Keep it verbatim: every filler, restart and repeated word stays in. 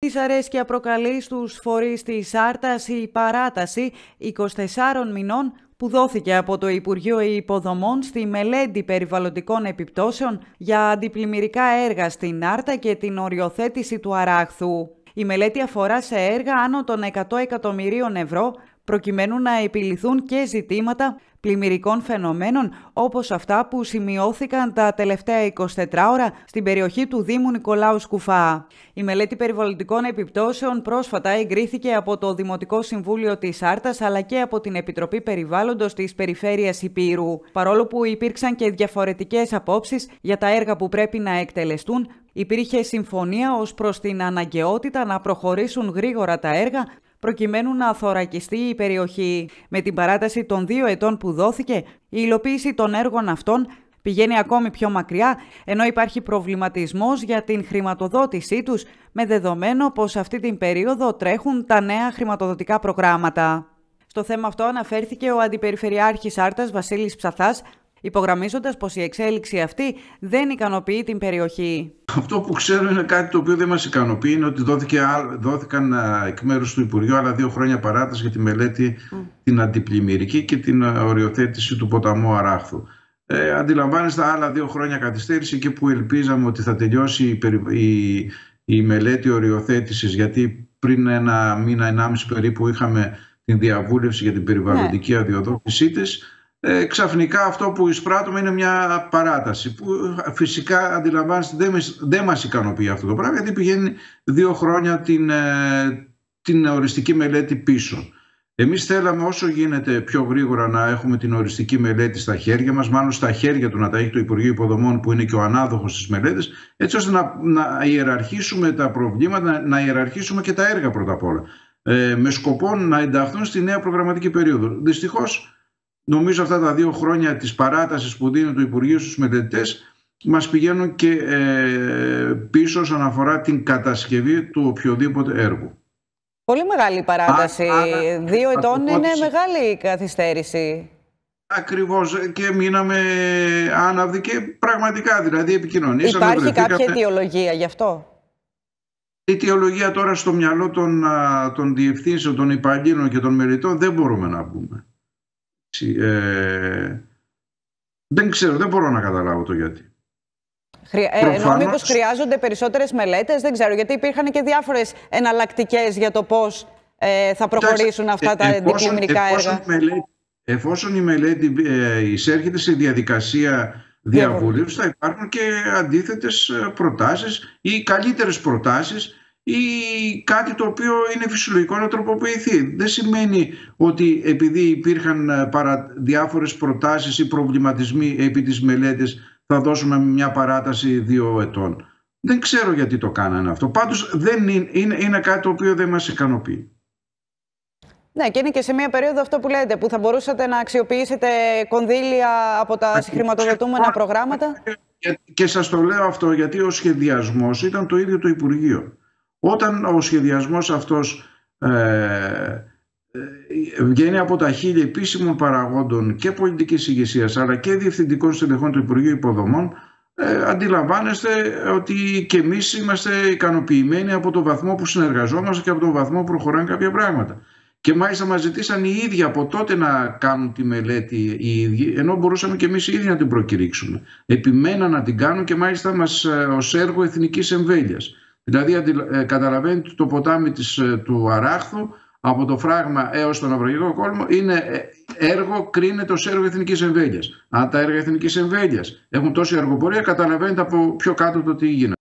Δυσαρέσκεια προκαλεί στους φορείς της Άρτας η παράταση εικοσιτεσσάρων μηνών που δόθηκε από το Υπουργείο Υποδομών στη μελέτη περιβαλλοντικών επιπτώσεων για αντιπλημμυρικά έργα στην Άρτα και την οριοθέτηση του Αράχθου. Η μελέτη αφορά σε έργα άνω των εκατό εκατομμυρίων ευρώ, προκειμένου να επιληθούν και ζητήματα πλημμυρικών φαινομένων όπως αυτά που σημειώθηκαν τα τελευταία εικοσιτέσσερις ώρα στην περιοχή του Δήμου Νικολάου Σκουφά. Η μελέτη περιβαλλοντικών επιπτώσεων πρόσφατα εγκρίθηκε από το Δημοτικό Συμβούλιο της Άρτας αλλά και από την Επιτροπή Περιβάλλοντος της Περιφέρειας Ηπείρου. Παρόλο που υπήρξαν και διαφορετικές απόψεις για τα έργα που πρέπει να εκτελεστούν, υπήρχε συμφωνία ως προς την αναγκαιότητα να προχωρήσουν γρήγορα τα έργα προκειμένου να θωρακιστεί η περιοχή. Με την παράταση των δύο ετών που δόθηκε, η υλοποίηση των έργων αυτών πηγαίνει ακόμη πιο μακριά, ενώ υπάρχει προβληματισμός για την χρηματοδότησή τους, με δεδομένο πως αυτή την περίοδο τρέχουν τα νέα χρηματοδοτικά προγράμματα. Στο θέμα αυτό αναφέρθηκε ο Αντιπεριφερειάρχης Άρτας Βασίλης Ψαθάς, υπογραμμίζοντας πως η εξέλιξη αυτή δεν ικανοποιεί την περιοχή. Αυτό που ξέρω είναι κάτι το οποίο δεν μας ικανοποιεί, είναι ότι δόθηκε, δόθηκαν εκ μέρους του Υπουργείου άλλα δύο χρόνια παράταση για τη μελέτη mm. την αντιπλημμυρική και την οριοθέτηση του ποταμού Αράχθου. Ε, αντιλαμβάνεστε, άλλα δύο χρόνια καθυστέρηση, εκεί που ελπίζαμε ότι θα τελειώσει η, η, η μελέτη οριοθέτησης, γιατί πριν ένα μήνα, ενάμιση περίπου είχαμε την διαβούλευση για την περιβαλλοντική yeah. αδειοδότησή της. Ε, ξαφνικά αυτό που εισπράττουμε είναι μια παράταση που φυσικά αντιλαμβάνεστε δεν, δεν μας ικανοποιεί αυτό το πράγμα, γιατί πηγαίνει δύο χρόνια την, ε, την οριστική μελέτη πίσω. Εμείς θέλαμε όσο γίνεται πιο γρήγορα να έχουμε την οριστική μελέτη στα χέρια μας, μάλλον στα χέρια του να τα έχει το Υπουργείο Υποδομών που είναι και ο ανάδοχος της μελέτης, έτσι ώστε να, να ιεραρχήσουμε τα προβλήματα, να, να ιεραρχήσουμε και τα έργα πρώτα απ' όλα, ε, με σκοπό να ενταχθούν στη νέα προγραμματική περίοδο. Δυστυχώς, νομίζω αυτά τα δύο χρόνια της παράτασης που δίνει το Υπουργείο στους μελετητές μας πηγαίνουν και ε, πίσω όσον αφορά την κατασκευή του οποιοδήποτε έργου. Πολύ μεγάλη παράταση. Α, α, δύο ετών είναι ότι... μεγάλη καθυστέρηση. Ακριβώς, και μείναμε άναυδοι και πραγματικά δηλαδή επικοινωνήσαμε. Υπάρχει κάποια αιτιολογία γι' αυτό? Η αιτιολογία τώρα στο μυαλό των, των διευθύνσεων, των υπαλλήλων και των μελετών δεν μπορούμε να πούμε. Ε, δεν ξέρω, δεν μπορώ να καταλάβω το γιατί. Χρεια... Προφανώς... Εννοώ μήπως χρειάζονται περισσότερες μελέτες, δεν ξέρω, γιατί υπήρχαν και διάφορες εναλλακτικές για το πώς ε, θα προχωρήσουν αυτά τα αντιπλημμυρικά έργα. Μελέτη, εφόσον η μελέτη ε, εισέρχεται σε διαδικασία διαβούλευσης, θα υπάρχουν και αντίθετες προτάσεις ή καλύτερες προτάσεις ή κάτι το οποίο είναι φυσιολογικό να τροποποιηθεί. Δεν σημαίνει ότι επειδή υπήρχαν παρα... διάφορες προτάσεις ή προβληματισμοί επί της μελέτης θα δώσουμε μια παράταση δύο ετών. Δεν ξέρω γιατί το κάνανε αυτό. Πάντως δεν είναι, είναι, είναι κάτι το οποίο δεν μας ικανοποιεί. Ναι, και είναι και σε μια περίοδο αυτό που λέτε, που θα μπορούσατε να αξιοποιήσετε κονδύλια από τα συγχρηματοδοτούμενα προγράμματα. Και, και σας το λέω αυτό γιατί ο σχεδιασμός ήταν το ίδιο το Υπουργείο. Όταν ο σχεδιασμός αυτός ε, ε, βγαίνει από τα χείλη επίσημων παραγόντων και πολιτικής ηγεσίας αλλά και διευθυντικών στελεχών του Υπουργείου Υποδομών, ε, αντιλαμβάνεστε ότι και εμείς είμαστε ικανοποιημένοι από τον βαθμό που συνεργαζόμαστε και από τον βαθμό που προχωράνε κάποια πράγματα. Και μάλιστα μας ζητήσαν οι ίδιοι από τότε να κάνουν τη μελέτη οι ίδιοι, ενώ μπορούσαμε και εμείς οι ίδιοι να την προκηρύξουμε. Επιμέναν να την κάνουν και μάλιστα μας ως έργο εθνικής εμβέλειας. Δηλαδή ε, καταλαβαίνετε το ποτάμι της, του Αράχθου από το φράγμα έως τον Αυραγικό κόλμο είναι έργο, κρίνεται ως έργο εθνικής εμβέλειας. Αν τα έργα εθνικής εμβέλειας έχουν τόση αργοπορία, καταλαβαίνετε από πιο κάτω το τι γίνεται.